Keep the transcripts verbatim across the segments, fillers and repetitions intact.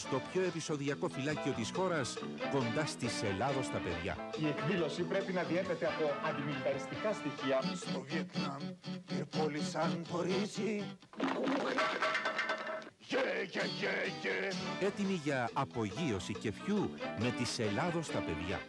στο πιο επεισοδιακό φυλάκιο της χώρας, κοντά στις Ελλάδος τα παιδιά. Η εκδήλωση πρέπει να διέπεται από αντιμιλιταριστικά στοιχεία. Στο Βιετνάμ πυρπόλησαν το ρύζι. Yeah, yeah, yeah, yeah. Έτοιμοι για απογείωση κεφιού με τις Ελλάδος τα παιδιά.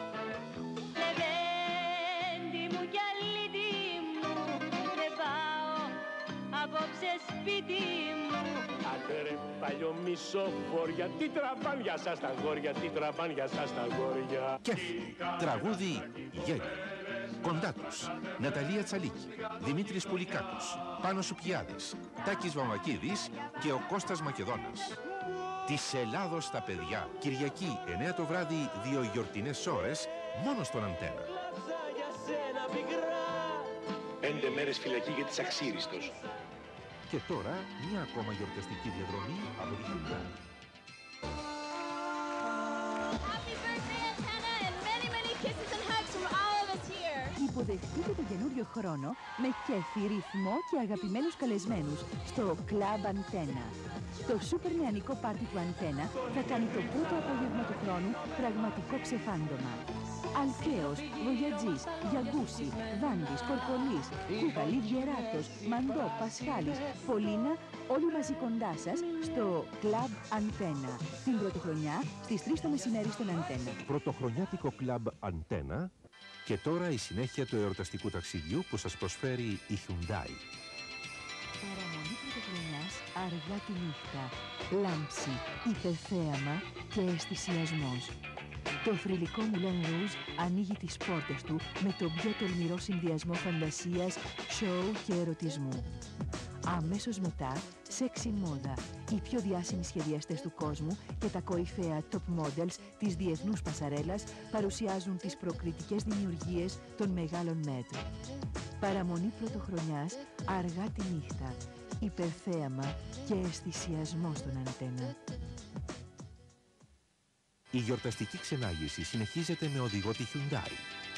Λεβέντη μου κι αλήτη μου, δεν πάω απόψε σπίτι μου. Άντε ρε παλιομισόφορια, τι τραβάν για σας τα γόρια, τι τραβάν για σας τα γόρια. Κέφι, τραγούδι, γέλιο. Κοντά τους, Ναταλία Τσαλίκη, Δημήτρης Πουλικάκος, Πάνος Σουπιάδης, Τάκης Βαμβακίδης και ο Κώστας Μακεδόνας. Της Ελλάδος τα παιδιά, Κυριακή εννέα το βράδυ, δύο γιορτινές ώρες, μόνο στον Αντένα. Πέντε μέρες φυλακή για τις αξίριστος. Και τώρα, μια ακόμα γιορταστική διαδρομή από τη Hyundai. Υποδεχτείτε τον καινούριο χρόνο με κέφι, ρυθμό και αγαπημένους καλεσμένους στο Club Antenna. Το σούπερ νεανικό πάρτι του Antenna θα κάνει το πρώτο απόγευμα του χρόνου πραγματικό ξεφάντωμα. Αλκαίος, Βογιατζής, Γιαγκούσι, Βάντης, Κορκολής, Κούκαλη, Βιεράτος, Μαντό, Πασχάλης, Πολίνα, όλοι μαζί κοντά σας στο Club Antenna. Την πρωτοχρονιά στις τρεις το μεσημέρι στον Antenna. Πρωτοχρονιάτικο Club Antenna. Και τώρα η συνέχεια του εορταστικού ταξιδιού που σας προσφέρει η Hyundai. Παραμονή πρωτοχρονιάς αργά τη νύχτα. Λάμψη, υπερθέαμα και αισθησιασμός. Το θρυλικό Moulin Rouge ανοίγει τις πόρτες του με τον πιο τολμηρό συνδυασμό φαντασίας, σοου και ερωτισμού. Αμέσως μετά, sexy μόδα. Οι πιο διάσημοι σχεδιαστές του κόσμου και τα κορυφαία top models της διεθνούς πασαρέλας παρουσιάζουν τις προκριτικές δημιουργίες των μεγάλων μέτρων. Παραμονή πρωτοχρονιάς, αργά τη νύχτα. Υπερθέαμα και αισθησιασμό στον Αντένα. Η γιορταστική ξενάγηση συνεχίζεται με οδηγό τη Hyundai.